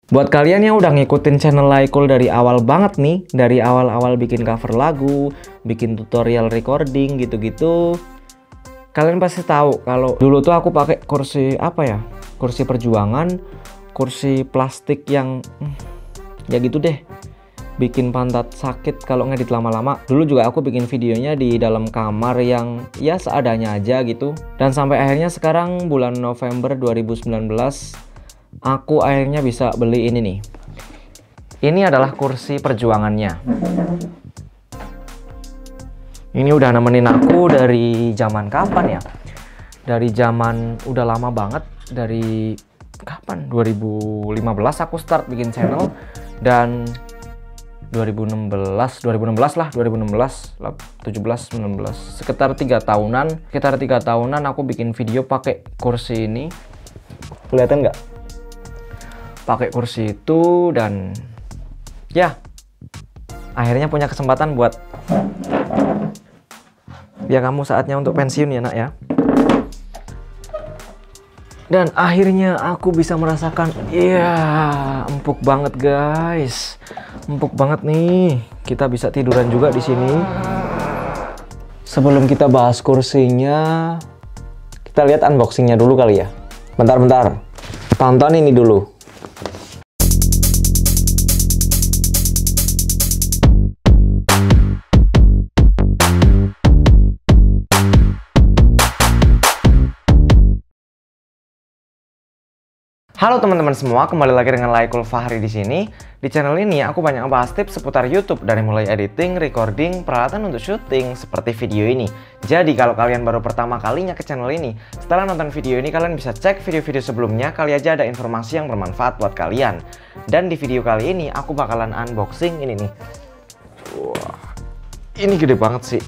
Buat kalian yang udah ngikutin channel Laikul dari awal banget nih, dari awal-awal bikin cover lagu, bikin tutorial recording gitu-gitu, kalian pasti tahu kalau dulu tuh aku pakai kursi apa ya? Kursi perjuangan, kursi plastik yang ya gitu deh. Bikin pantat sakit kalau ngedit lama-lama. Dulu juga aku bikin videonya di dalam kamar yang ya seadanya aja gitu. Dan sampai akhirnya sekarang bulan November 2019 aku akhirnya bisa beli ini nih. Ini adalah kursi perjuangannya. Ini udah nemenin aku dari zaman kapan ya? Dari zaman udah lama banget. Dari kapan? 2015 aku start bikin channel. Dan 2016 lah, 17, 19, sekitar 3 tahunan aku bikin video pakai kursi ini. Kelihatan nggak? Pakai kursi itu, dan ya akhirnya punya kesempatan buat ya kamu saatnya untuk pensiun ya nak ya. Dan akhirnya aku bisa merasakan, iya empuk banget guys, empuk banget nih. Kita bisa tiduran juga di sini. Sebelum kita bahas kursinya, kita lihat unboxingnya dulu kali ya. Bentar, tonton ini dulu. Halo teman-teman semua, kembali lagi dengan Laikul Fahri di sini. Di channel ini aku banyak ngebahas tips seputar YouTube, dari mulai editing, recording, peralatan untuk syuting seperti video ini. Jadi kalau kalian baru pertama kalinya ke channel ini, setelah nonton video ini kalian bisa cek video-video sebelumnya, kali aja ada informasi yang bermanfaat buat kalian. Dan di video kali ini aku bakalan unboxing ini nih. Wah, ini gede banget sih.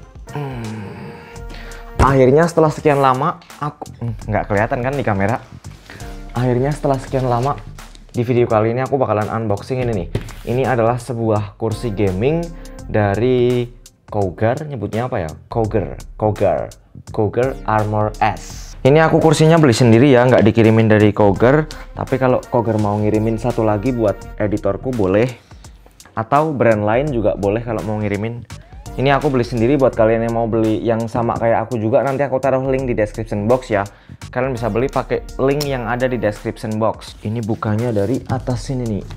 Akhirnya setelah sekian lama aku nggak kelihatan kan di kamera. Akhirnya setelah sekian lama di video kali ini aku bakalan unboxing ini nih. Ini adalah sebuah kursi gaming dari Cougar, nyebutnya apa ya? Cougar Armor S. Ini aku kursinya beli sendiri ya, nggak dikirimin dari Cougar. Tapi kalau Cougar mau ngirimin satu lagi buat editorku boleh. Atau brand lain juga boleh kalau mau ngirimin. Ini aku beli sendiri. Buat kalian yang mau beli yang sama kayak aku juga, nanti aku taruh link di description box ya. Kalian bisa beli pakai link yang ada di description box. Ini bukanya dari atas sini nih.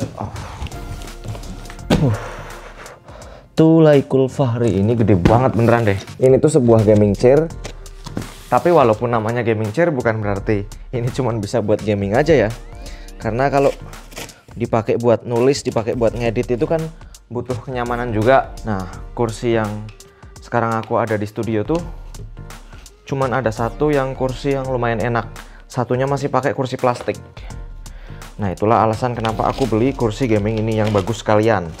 Tuh Laikul Fahri, ini gede banget beneran deh. Ini tuh sebuah gaming chair. Tapi walaupun namanya gaming chair, bukan berarti ini cuma bisa buat gaming aja ya. Karena kalau dipakai buat nulis, dipakai buat ngedit itu kan butuh kenyamanan juga. Nah, kursi yang sekarang aku ada di studio tuh cuman ada satu yang kursi yang lumayan enak. Satunya masih pakai kursi plastik. Nah, itulah alasan kenapa aku beli kursi gaming ini yang bagus sekalian.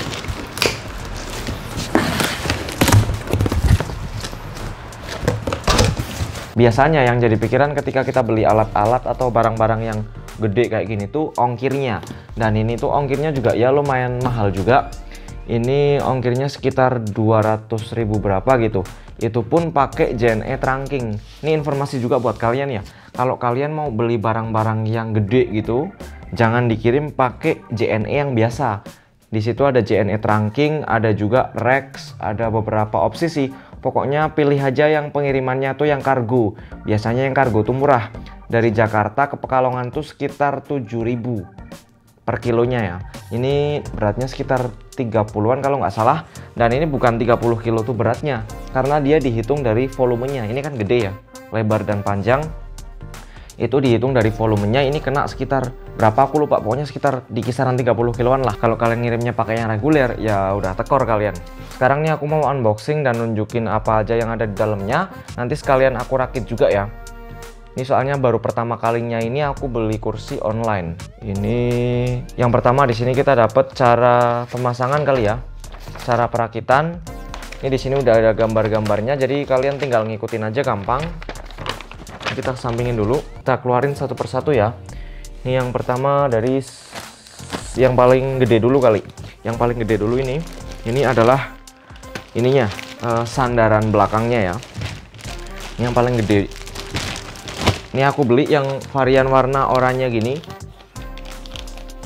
Biasanya yang jadi pikiran ketika kita beli alat-alat atau barang-barang yang gede kayak gini tuh ongkirnya. Dan ini tuh ongkirnya juga ya lumayan mahal juga. Ini ongkirnya sekitar 200.000 berapa gitu. Itu pun pakai JNE trunking. Ini informasi juga buat kalian ya. Kalau kalian mau beli barang-barang yang gede gitu, jangan dikirim pakai JNE yang biasa. Di situ ada JNE trunking, ada juga Rex, ada beberapa opsi sih. Pokoknya pilih aja yang pengirimannya tuh yang kargo. Biasanya yang kargo tuh murah. Dari Jakarta ke Pekalongan tuh sekitar 7.000 per kilonya ya. Ini beratnya sekitar 30-an kalau nggak salah. Dan ini bukan 30 kilo tuh beratnya, karena dia dihitung dari volumenya. Ini kan gede ya, lebar dan panjang. Itu dihitung dari volumenya. Ini kena sekitar berapa aku lupa, pokoknya sekitar di kisaran 30 kiloan lah. Kalau kalian ngirimnya pakai yang reguler ya udah tekor kalian. Sekarang nih aku mau unboxing dan nunjukin apa aja yang ada di dalamnya. Nanti sekalian aku rakit juga ya. Ini soalnya baru pertama kalinya ini aku beli kursi online. Ini yang pertama di sini kita dapat cara pemasangan kali ya. Cara perakitan. Ini di sini udah ada gambar-gambarnya, jadi kalian tinggal ngikutin aja gampang. Kita sampingin dulu, kita keluarin satu persatu ya. Ini yang pertama dari yang paling gede dulu kali. Yang paling gede dulu ini adalah ininya, sandaran belakangnya ya. Ini yang paling gede. Ini aku beli yang varian warna oranye gini.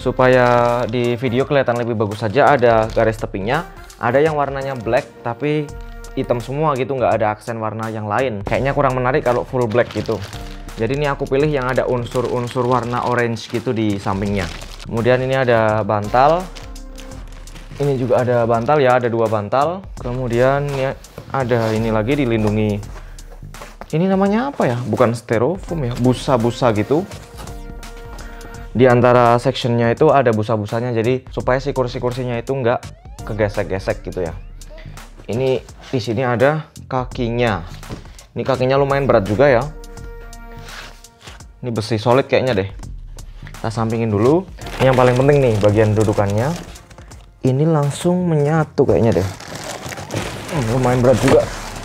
supaya di video kelihatan lebih bagus saja, ada garis tepinya. Ada yang warnanya black tapi hitam semua gitu, nggak ada aksen warna yang lain. Kayaknya kurang menarik kalau full black gitu. Jadi ini aku pilih yang ada unsur-unsur warna orange gitu di sampingnya. Kemudian ini ada bantal. Ini juga ada bantal ya, ada 2 bantal. Kemudian ya, ada ini lagi dilindungi. Ini namanya apa ya? Bukan styrofoam ya, busa-busa gitu. Di antara sectionnya itu ada busa-busanya, jadi supaya si kursi-kursinya itu nggak kegesek-gesek gitu ya. Ini di sini ada kakinya. Ini kakinya lumayan berat juga ya. Ini besi solid kayaknya deh. Kita sampingin dulu. Ini yang paling penting nih, bagian dudukannya. Ini langsung menyatu kayaknya deh. Lumayan berat juga.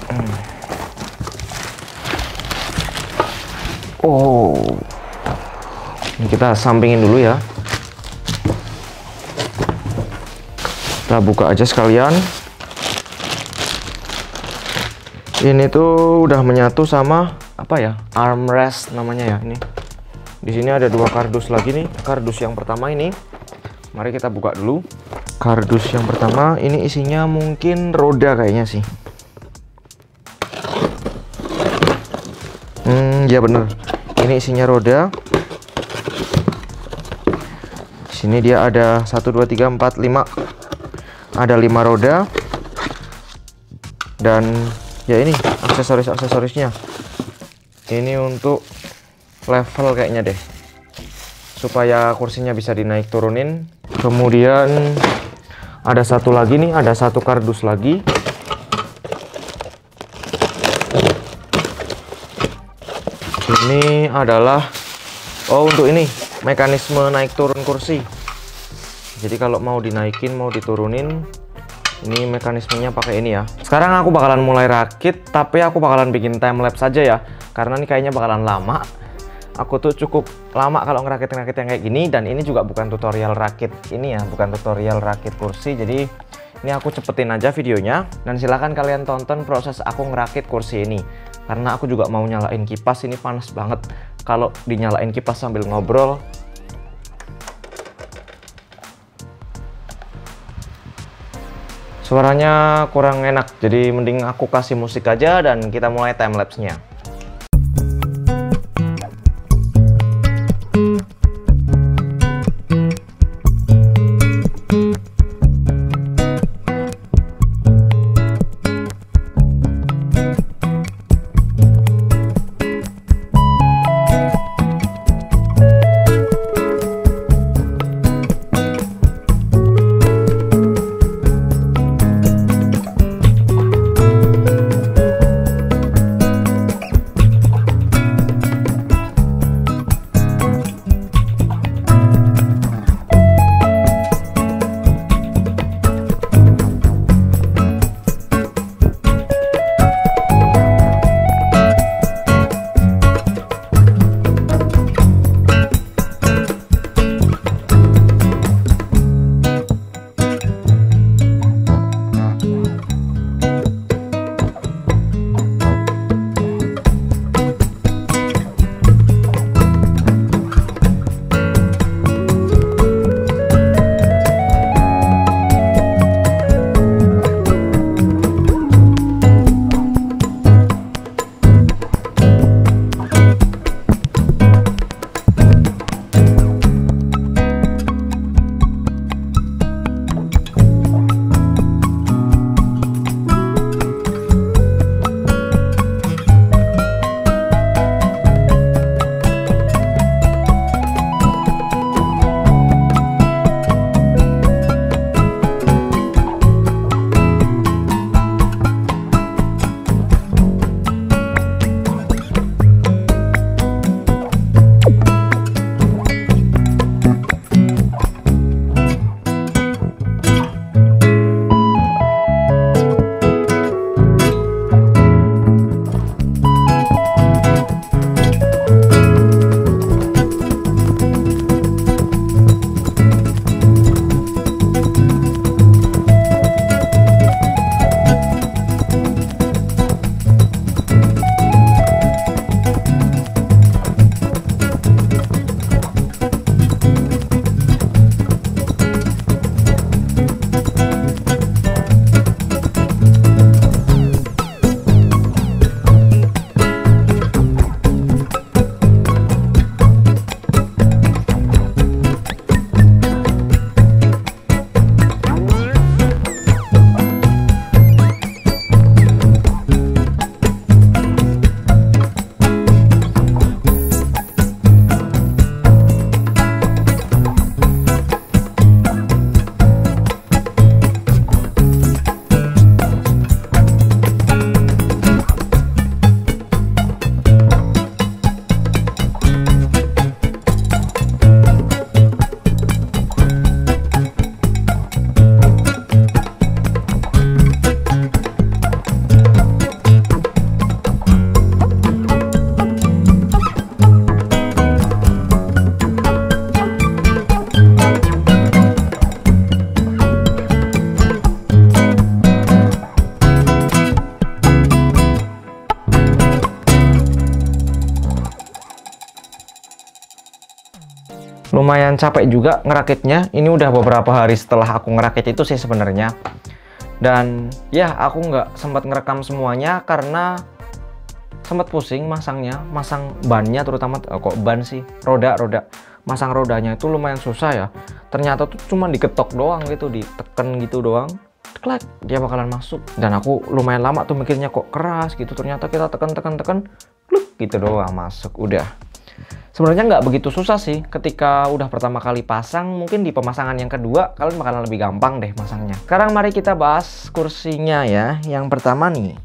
Oh. Ini kita sampingin dulu ya. Kita buka aja sekalian. Ini tuh udah menyatu sama apa ya? Armrest namanya ya ini. Di sini ada 2 kardus lagi nih. Kardus yang pertama ini. Mari kita buka dulu. Kardus yang pertama ini isinya mungkin roda kayaknya sih. Ya bener. Ini isinya roda. Sini dia ada 1 2 3 4 5. Ada 5 roda. Dan ya ini aksesorisnya. Ini untuk level kayaknya deh. Supaya kursinya bisa dinaik turunin. Kemudian ada satu lagi nih, ada 1 kardus lagi. Ini adalah untuk ini mekanisme naik turun kursi. Jadi kalau mau dinaikin mau diturunin, ini mekanismenya pakai ini ya. Sekarang aku bakalan mulai rakit, tapi aku bakalan bikin time lapse saja ya, karena ini kayaknya bakalan lama. Aku tuh cukup lama kalau ngerakit-ngerakit yang kayak gini, dan ini juga bukan tutorial rakit ini ya, bukan tutorial rakit kursi. Jadi ini aku cepetin aja videonya, dan silahkan kalian tonton proses aku ngerakit kursi ini. Karena aku juga mau nyalain kipas, ini panas banget. Kalau dinyalain kipas sambil ngobrol, suaranya kurang enak. Jadi mending aku kasih musik aja dan kita mulai time lapse-nya. lumayan capek juga ngerakitnya. Ini udah beberapa hari setelah aku ngerakit itu sih sebenarnya. Dan ya aku nggak sempat ngerekam semuanya karena sempat pusing masang bannya, terutama kok ban sih, roda masang rodanya itu lumayan susah ya. Ternyata tuh cuma diketok doang gitu, diteken gitu doang, klak, dia bakalan masuk. Dan aku lumayan lama tuh mikirnya kok keras gitu, ternyata kita tekan kluk gitu doang masuk udah. Sebenarnya nggak begitu susah sih ketika udah pertama kali pasang. Mungkin di pemasangan yang kedua kalian bakalan lebih gampang deh masangnya. Sekarang mari kita bahas kursinya ya. Yang pertama nih,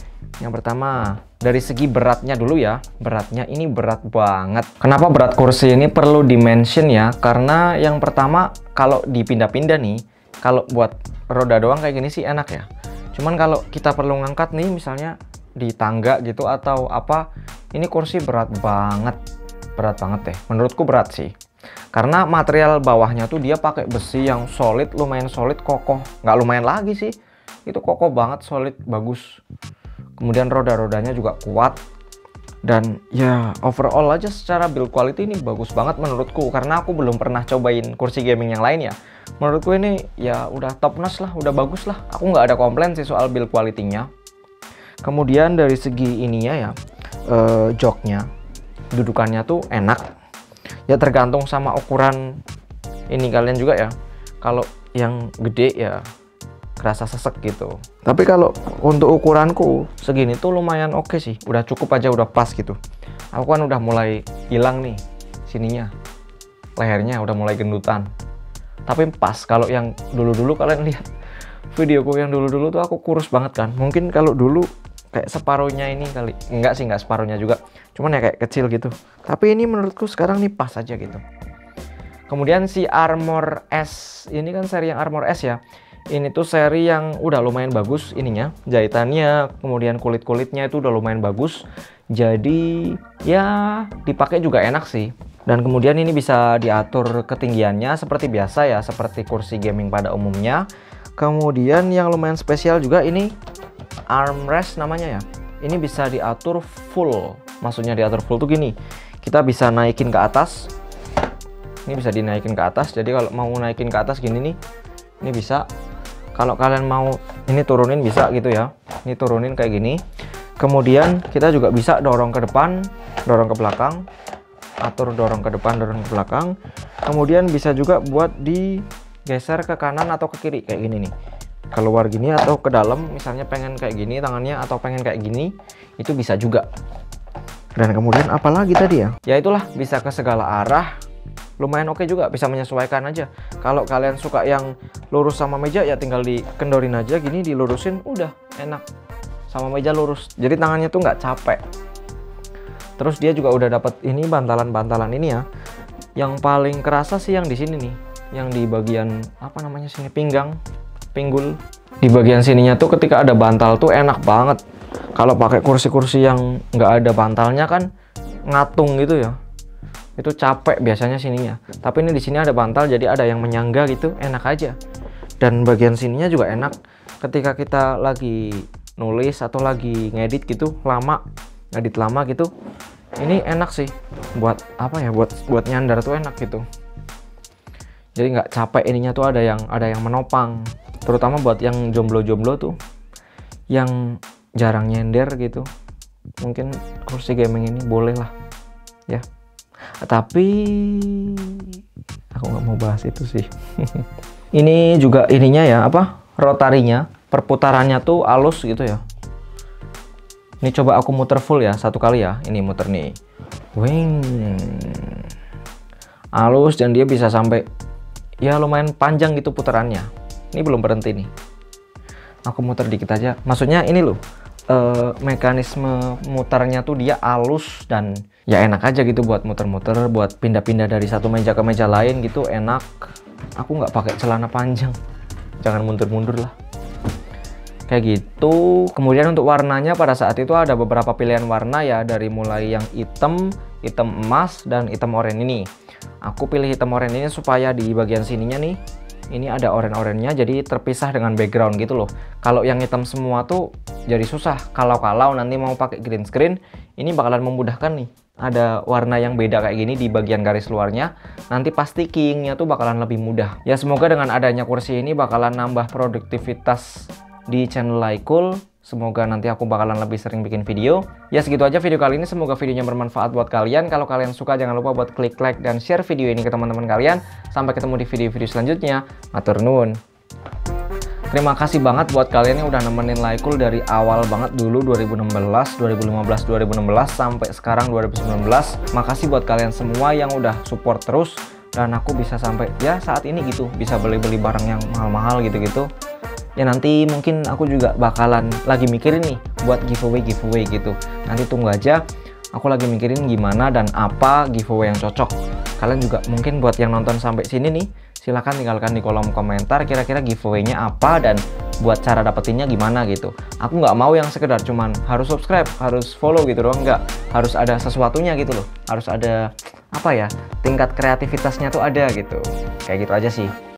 dari segi beratnya dulu ya. Beratnya ini berat banget. Kenapa berat kursi ini perlu di-mention ya? Karena yang pertama, kalau dipindah-pindah nih, kalau buat roda doang kayak gini sih enak ya. Cuman kalau kita perlu ngangkat nih, misalnya di tangga gitu atau apa, ini kursi berat banget deh. Menurutku berat sih. Karena material bawahnya tuh dia pakai besi yang solid, lumayan solid, kokoh. Nggak lumayan lagi sih. Itu kokoh banget, solid, bagus. Kemudian roda-rodanya juga kuat. Dan ya overall aja secara build quality ini bagus banget menurutku. Karena aku belum pernah cobain kursi gaming yang lain ya. Menurutku ini ya udah top notch lah, udah bagus lah. Aku nggak ada komplain sih soal build quality-nya. Kemudian dari segi ininya ya, joknya, dudukannya tuh enak. Ya tergantung sama ukuran ini kalian juga ya. Kalau yang gede ya kerasa sesek gitu. Tapi kalau untuk ukuranku segini tuh lumayan oke sih. Udah cukup aja, udah pas gitu. Aku kan udah mulai hilang nih sininya. Lehernya udah mulai gendutan. Tapi pas. Kalau yang dulu-dulu kalian lihat videoku yang dulu-dulu tuh aku kurus banget kan. Mungkin kalau dulu kayak separuhnya ini kali. Enggak sih, enggak separuhnya juga. Cuman ya kayak kecil gitu. Tapi ini menurutku sekarang nih pas aja gitu. Kemudian si Armor S. Ini kan seri yang Armor S ya. Ini tuh seri yang udah lumayan bagus ininya. Jahitannya, kemudian kulit-kulitnya itu udah lumayan bagus. Jadi ya dipakai juga enak sih. Dan kemudian ini bisa diatur ketinggiannya seperti biasa ya. Seperti kursi gaming pada umumnya. Kemudian yang lumayan spesial juga ini armrest namanya ya. Ini bisa diatur full. Maksudnya diatur full tuh gini. Kita bisa naikin ke atas. Ini bisa dinaikin ke atas. Jadi kalau mau naikin ke atas gini nih, ini bisa. Kalau kalian mau ini turunin bisa gitu ya. Ini turunin kayak gini. Kemudian kita juga bisa dorong ke depan, dorong ke belakang. Atur dorong ke depan, dorong ke belakang. Kemudian bisa juga buat digeser ke kanan atau ke kiri kayak gini nih. Keluar gini atau ke dalam, misalnya pengen kayak gini tangannya atau pengen kayak gini, itu bisa juga. Dan kemudian apalagi tadi ya? Ya itulah, bisa ke segala arah. Lumayan oke juga, bisa menyesuaikan aja. Kalau kalian suka yang lurus sama meja ya tinggal dikendorin aja gini, dilurusin, udah enak. Sama meja lurus. Jadi tangannya tuh nggak capek. Terus dia juga udah dapat ini bantalan-bantalan ini ya. Yang paling kerasa sih yang di sini nih, yang di bagian apa namanya sini, pinggang, pinggul. Di bagian sininya tuh ketika ada bantal tuh enak banget. Kalau pakai kursi-kursi yang nggak ada bantalnya kan ngatung gitu ya. Itu capek biasanya sininya. Tapi ini di sini ada bantal, jadi ada yang menyangga gitu, enak aja. Dan bagian sininya juga enak. Ketika kita lagi nulis atau lagi ngedit gitu, ngedit lama gitu, ini enak sih. Buat apa ya? Buat nyandar tuh enak gitu. Jadi nggak capek ininya tuh, ada yang menopang. Terutama buat yang jomblo-jomblo tuh, yang jarang nyender gitu. Mungkin kursi gaming ini boleh lah, ya. Tapi aku nggak mau bahas itu sih. Ini juga ininya ya, apa, rotarinya, perputarannya tuh halus gitu ya. Ini coba aku muter full ya, satu kali ya. Ini muter nih, wing, halus, dan dia bisa sampai ya lumayan panjang gitu putarannya. Ini belum berhenti nih. Aku muter dikit aja. Maksudnya ini loh, mekanisme muternya tuh dia halus dan ya enak aja gitu buat muter-muter, buat pindah-pindah dari satu meja ke meja lain gitu, enak. Aku nggak pakai celana panjang, jangan mundur-mundur lah. Kayak gitu. Kemudian untuk warnanya pada saat itu ada beberapa pilihan warna ya, dari mulai yang hitam, hitam emas, dan hitam oranye ini. Aku pilih hitam oranye ini supaya di bagian sininya nih, ini ada oranye-oranye, jadi terpisah dengan background gitu loh. Kalau yang hitam semua tuh jadi susah. Kalau nanti mau pakai green screen, ini bakalan memudahkan nih. ada warna yang beda kayak gini di bagian garis luarnya, nanti pasti keyingnya tuh bakalan lebih mudah. Ya semoga dengan adanya kursi ini bakalan nambah produktivitas di channel Laikul. Semoga nanti aku bakalan lebih sering bikin video. Ya segitu aja video kali ini, semoga videonya bermanfaat buat kalian. Kalau kalian suka jangan lupa buat klik like dan share video ini ke teman-teman kalian. Sampai ketemu di video-video selanjutnya. Matur nuwun. Terima kasih banget buat kalian yang udah nemenin Laikul dari awal banget dulu 2016, 2015, 2016 sampai sekarang 2019. Makasih buat kalian semua yang udah support terus dan aku bisa sampai ya saat ini gitu, bisa beli-beli barang yang mahal-mahal gitu-gitu. Ya nanti mungkin aku juga bakalan lagi mikirin nih buat giveaway gitu. Nanti tunggu aja, aku lagi mikirin gimana dan apa giveaway yang cocok. Kalian juga mungkin buat yang nonton sampai sini nih, silahkan tinggalkan di kolom komentar kira-kira giveaway-nya apa dan buat cara dapetinnya gimana gitu. Aku nggak mau yang sekedar cuman harus subscribe, harus follow gitu doang, nggak. Harus ada sesuatunya gitu loh. Harus ada apa ya, tingkat kreativitasnya tuh ada gitu. Kayak gitu aja sih.